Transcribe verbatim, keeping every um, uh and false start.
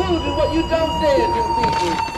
food is what you don't dare do, people.